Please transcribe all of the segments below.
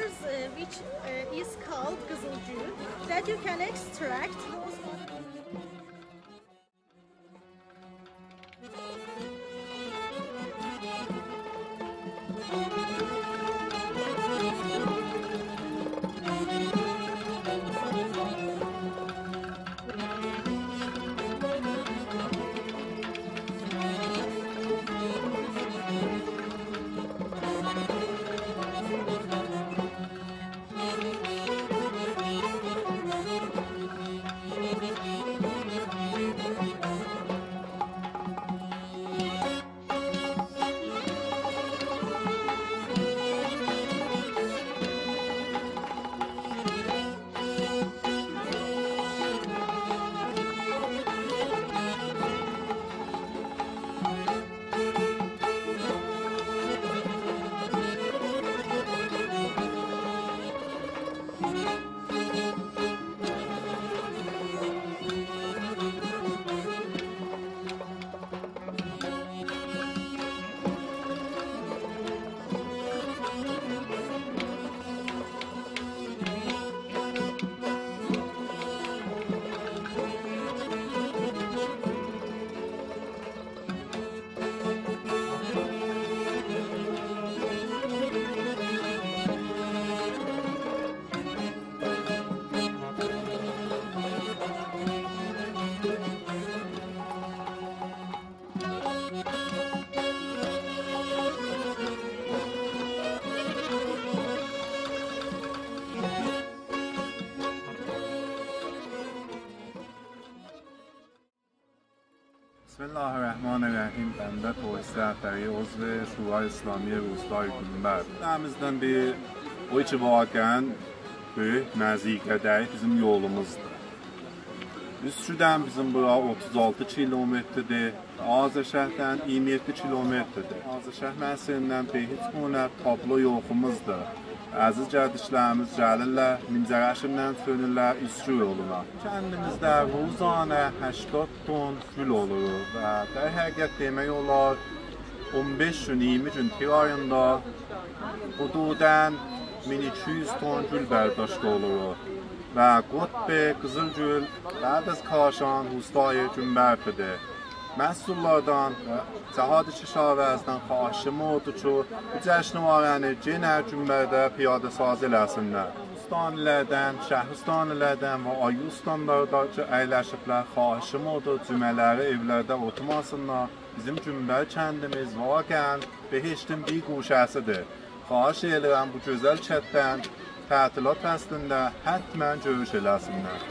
flowers which is called Kızılgül that you can extract. Bismillahirrahmanirrahim. Bəndə Toğis Rəhbəri, uzv Şura İslami Ruslar Günbər. Dəmizdən bir o ki vaqən böyük məziqədəyi bizim yolumuzdur. Üsküdən bizim bura 36 kilometrdir, Azərşəhərdən 27 kilometrdir. Azərşəhər məsələrindən bir heç buna tablo yoxumuzdur. Əziz gəldiklərimiz gəlirlər, Mincərəşimdən sönürlər Üskü yoluna. Kəndimizdə ruzanə 80 ton gül olur və der həqiqət demək olar 15 gün, 20 gün tir ayında hududən 1200 ton gül bərdاشت olur və qutb Qızılgül بعد از کاشان روستای گنبرفده محصولlardan Cəhad Kişavəzdən xahişim oldu ki, bu cəşnvarəni yenə Günbərdə piyadə sazı eləsinlər. Ustanilərdən, şəhristanlərdən və ayustanlarda ki, əyləşiblər, xahişim oldu, cümələri evlərdə oturmasınlar. Bizim Günbər kəndimiz vaqən behiştin bir quşəsidir. Xahiş edirəm bu gözəl kətdən tətilat fəslində həttmən görüş eləsinlər.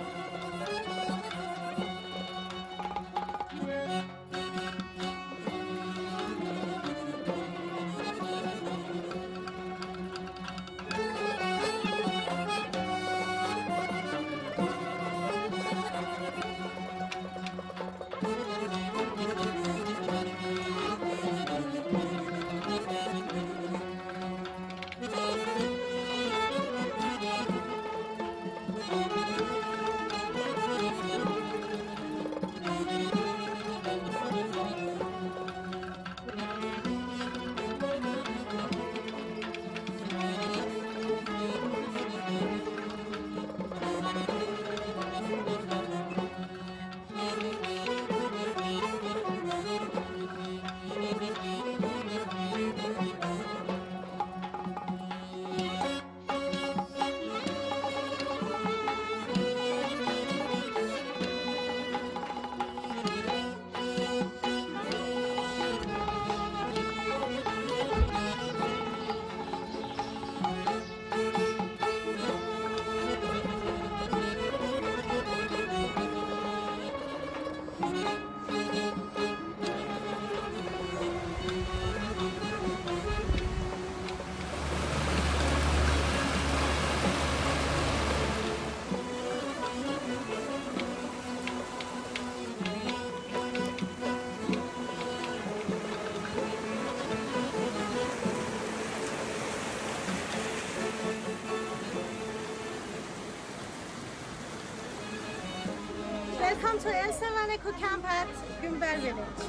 Welcome to El Sevaneco camp at Günber village.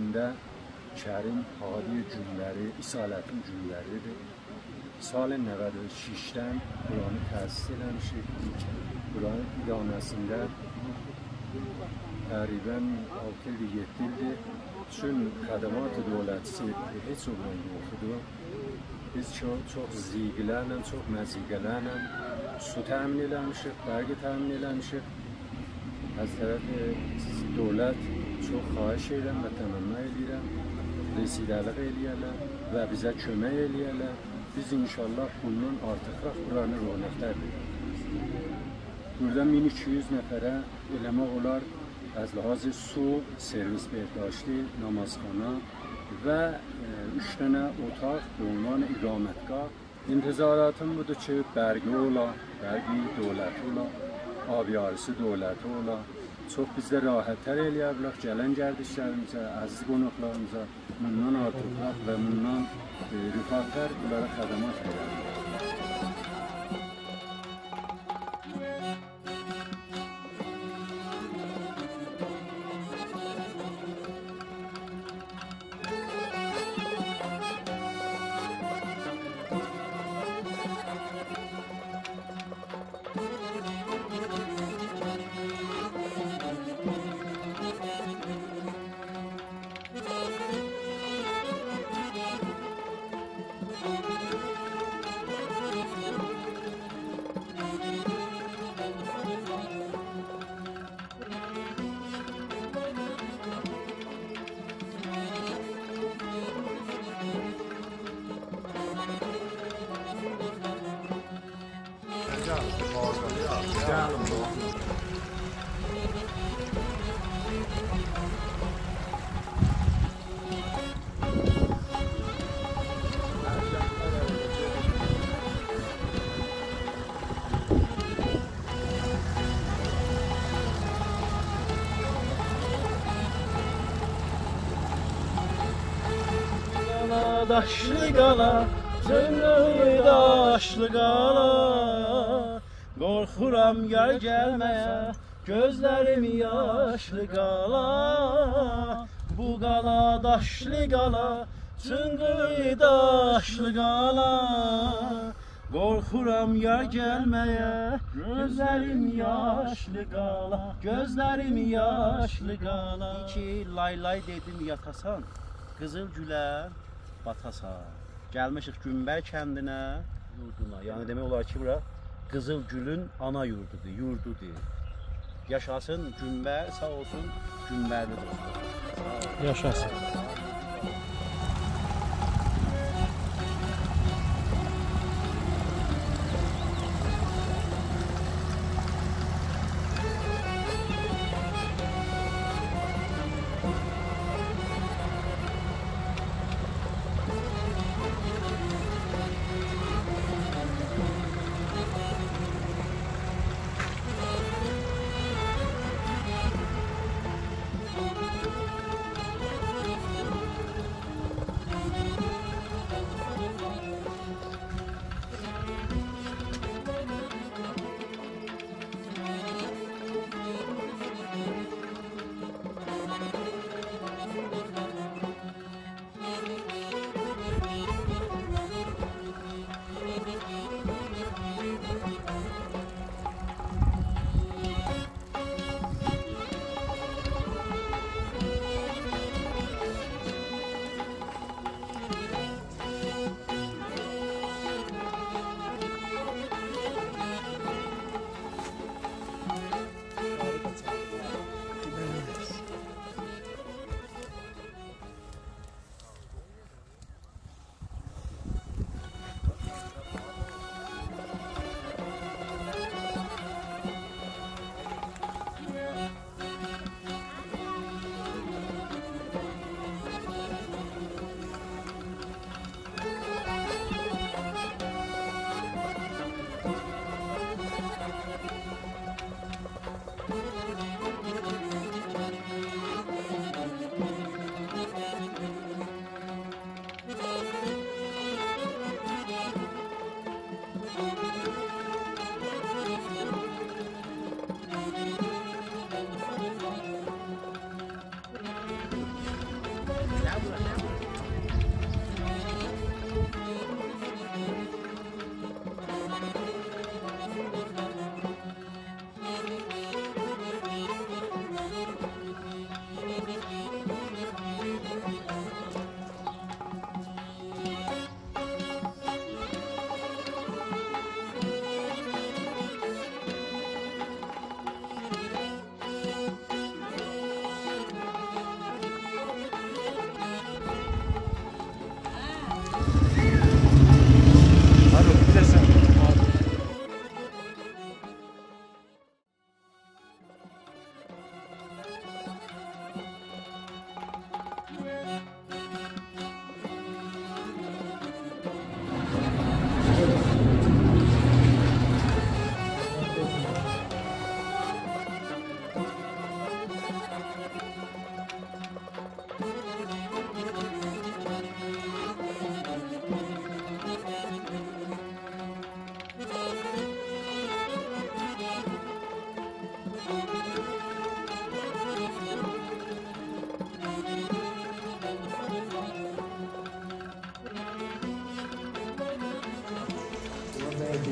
Məndə Kərim Hadi Gülləri, İsalətin Gülləridir. Sal 96-dən buranı təsis eləmişik. Buranın idarəsində təqribən 6 il, 7 ildir. Çün xədəmat dövlətçisi heç olan yoxdur. Biz çox ziqilərlə, çox məziqələrlə su təmin eləmişik, bərgi təmin eləmişik. Az tərəf dövlət çox xahiş edirəm və təmənna edirəm. Residəlik eləyərlər və bizə kömək eləyərlər. Biz inşallah bundan artıqraq buranı rönəqlər veririz. Burada 1200 nəfərə eləmək olar az ləhaz su, servis bəhdaşti, namazxana və 3 dənə otaq به عنوان iqamətgah. İntizaratım budur ki, bərgi ola, bərgi dövləti ola, abiyarısı dövləti ola. Çox bizdə rahatlar eləyə bilər, gələn gərdişlərimizə, əziz qonaqlarımıza bundan artıqlar və bundan rüfatlar bunlara xədəmat edərlər. Daşlı qala, zömrü daşlı qala, qorxuram yar gəlməyə, gözlərim yaşlı qala. Bu qala daşlı qala, zömrü daşlı qala, qorxuram yar gəlməyə, gözlərim yaşlı qala, gözlərim yaşlı qala. İki lay lay dedim yatasan, Qızıl Gülə batasan. Gəlmişik Günbər kəndinə, yurduna. Yəni demək olar ki, bura Qızıl Gülün ana yurdudur, yurdudur. Yaşasın Günbər, sağ olsun Günbərli dostlar. Yaşasın.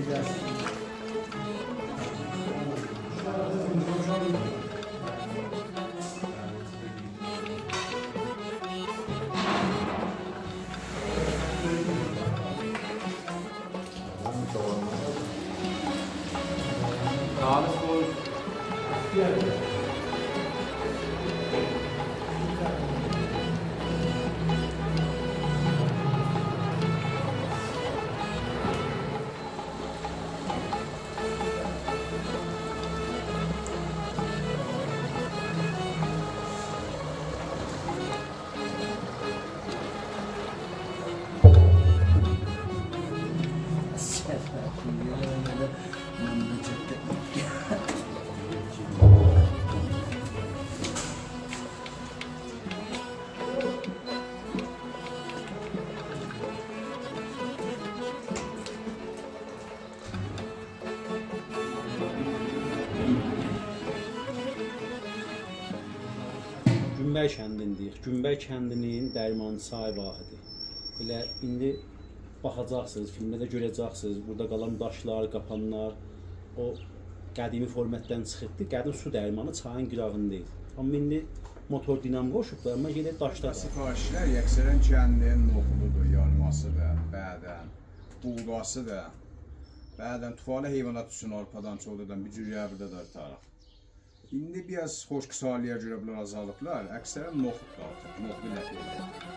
Gümbək kəndindəyik. Gümbək kəndinin dərmançısı vahididir. Elə indi baxacaqsınız, filmdə də görəcəksiniz. Burada qalan daşlar, qapanlar o qədimi formatdan çıxıbdı. Qədim su dərmanı çayın qırağındayız. Amma indi motor dinamo qoşublar, amma yenə daşlar. Sifarişlər əksərən kəndin noxududur, yarması da, bədən, buğdası da, bədən tufalı heyvanat üçün arpadan, çoğdadan bir cür yəbirdə də taraq. İndi biraz xoş qısalıya görə bunlar azalıblar, əksərən noxuddur artıq, noxudu ləfiyədir.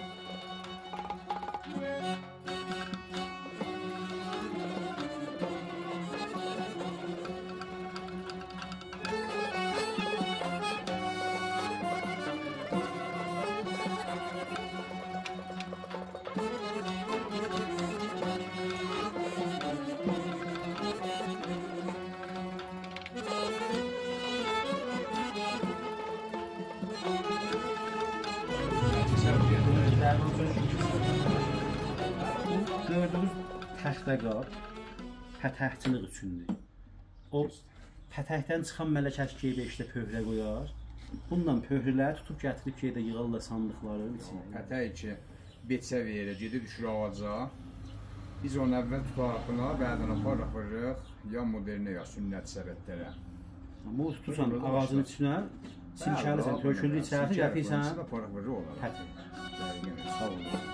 Gördüyünüz təxtə qab pətəhçilik üçündür. O pətəhdən çıxan mələkəş K5-də pöhrə qoyar. Bundan pöhrələri tutub gətirib yerdə yığarlar sandıqların içinə. Pətək ki, beçə verir, gedib düşür ağaca. Biz onu əvvəl tutarıq buna, bədən aparırıq ya modernə ya sünnət səbətlərə. Amma o tutursan ağacın içinə, silkəlisən, töküldü içəri gətirsən. Aparıq vırır olaraq. Pətək. Sağ olun.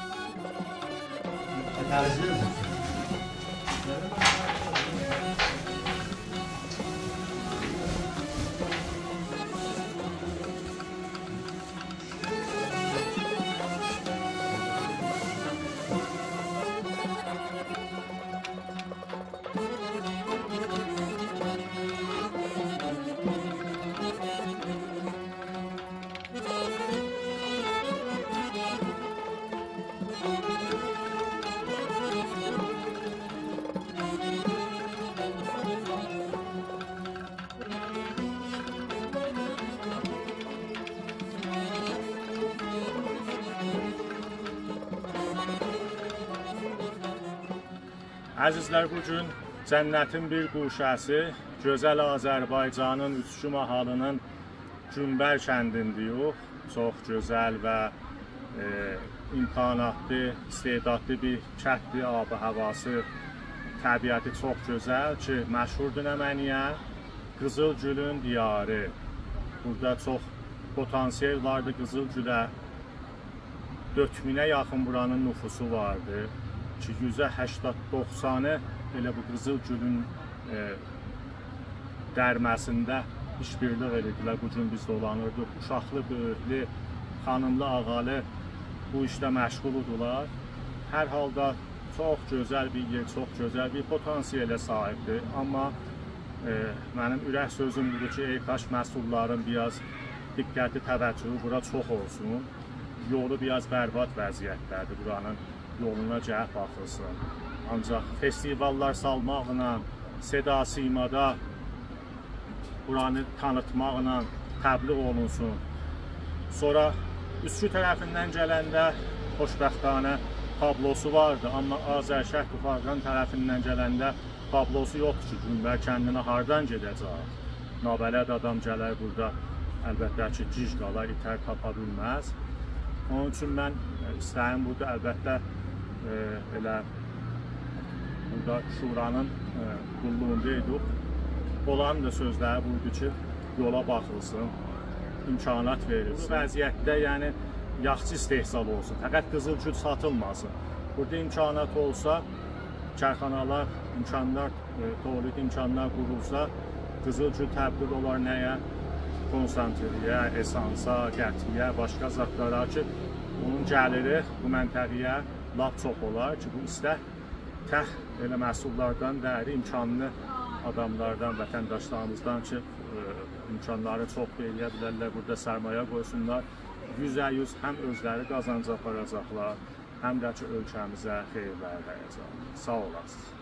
Əzizlər, bugün cənnətin bir quşəsi, gözəl Azərbaycanın Üçgü mahalının Gümbər kəndindəyik. Çox gözəl və imkanatlı, istedadlı bir kənddir, abı havası, təbiəti çox gözəl ki, məşhurdur Nəməniyə, Qızılgülün diyarı. Burada çox potansiyel vardı Qızılgülə, 4000-ə yaxın buranın nüfusu vardı. Ki, 180-90'ı elə bu Qızılgülün dərməsində işbirlik edirdilər. Bu gün biz dolanırdıq. Uşaqlı, böyüklü, xanımlı, ağalı bu işlə məşğuludular. Hər halda çox gözəl bir yer, çox gözəl bir potansiyelə sahibdir. Amma mənim ürək sözüm budur ki, kaş məsulların biraz diqqətli təvəccühü bura çox olsun. Yolu biraz bərbad vəziyyətlərdir buranın. Yoluna cəhət baxılsın. Ancaq festivallar salmaqla, seda-simada buranı tanıtmaqla təbliğ olunsun. Sonra Üskü tərəfindən gələndə xoşbəxtanə tablosu vardı, amma Azərşərq Tufarqan tərəfindən gələndə tablosu yoxdur ki, Gümbər kəndinə hardan gedəcək? Nabələd adam gələr burada, əlbəttə ki, gic qalar, itər tapa bilməz. Onun üçün mən istəyim burada əlbəttə elə burada şuranın qulluğundayıq. Onların da sözləri buydu ki, yola baxılsın, imkanat verilsin. Bu vəziyyətdə yəni yaxşı istehsal olsun, fəqət qızılgül satılmasın. Burada imkanat olsa, çayxanalar, tövlid imkanlar qurulsa, qızılgül təbdil olar nəyə? Konsantriyə, esansa, qətiyə, başqa zatlara ki, onun gəliri bu məntəqəyə lap çox olar ki, bu istək elə məhsullardan dəri imkanlı adamlardan, vətəndaşlarımızdan ki, imkanları çox eləyə bilərlər, burada sərmayə qoysunlar. 100% həm özləri qazanc aparacaqlar, həm də ki, ölkəmizə xeyirlər dəyəcək. Sağ olasınız.